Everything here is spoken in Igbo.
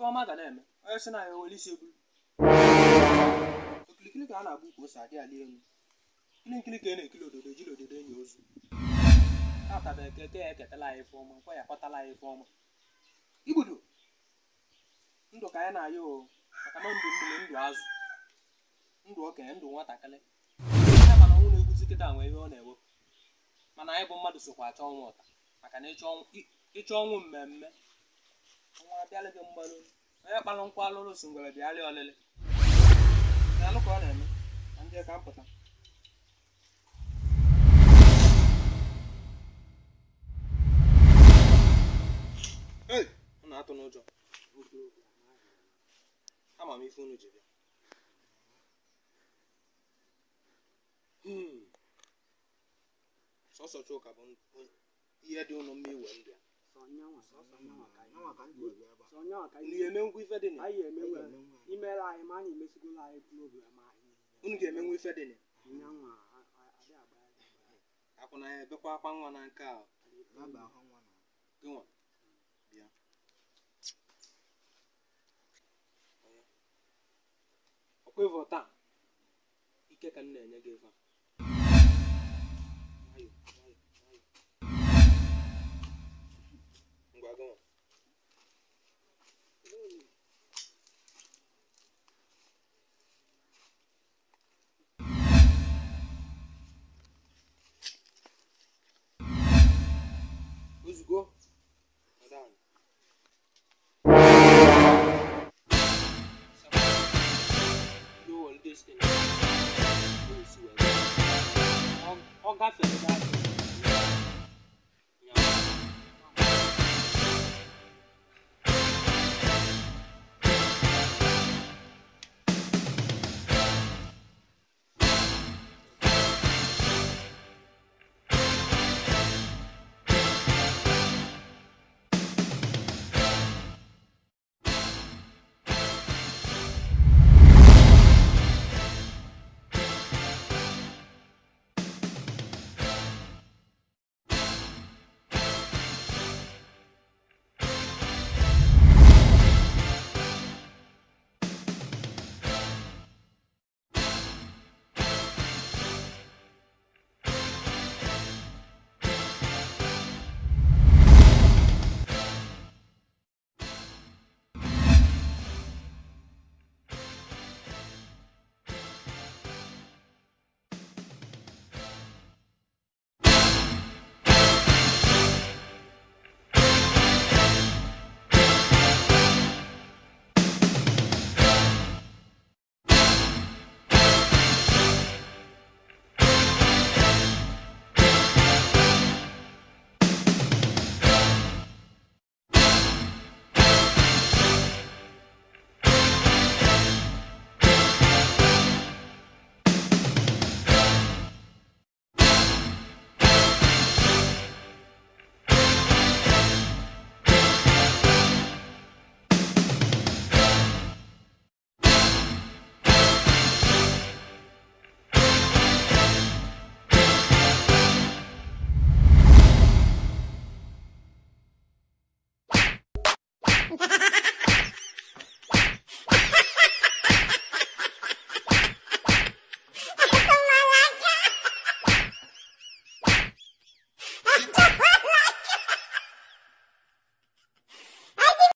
ọma ga na-eme onye sị na ya were isi ebulu okilikili ka a na-agba ukwu ose adị ali elu nkili ka a na-ekili ododo jiri ododo enyi ozu tata eke ya eketala anyị ife ọma nkwa ya kpatala anyị ife ọma igbudu ndụ ka anyị na-ayọ maka na ndụ mmiri ndụ azụ ndụ okenye ndụ nwatakịrị ya mana ọnwụ na-egbuzi kịta nwee ihe ọ na-ewepụ mana anyị bụ mmadụ sokwa achọ ọnwụ ụta maka na ịchọ ọnwụ mmemme ọnwa abịala gị mgbalụ onye kpalụ nkwa alụlụ si ngwere bịalị ọlịlị na-alụ ka ọ na-eme na ndị ka mpụta ọ na-atụ n'ụjọ ama m ife unu ji bịa sọsọ Chuka bụ ihe dị ụnụ mma iwe ndị a emenwu ife dị unu ga-emenwu ife dị akwụna ya ebekwa akwa nwa na nke a gịnwa bịa ọkwevo taa ike ka m na-enye gị ebe a ngwa gịnwa ozugbo ọ gafere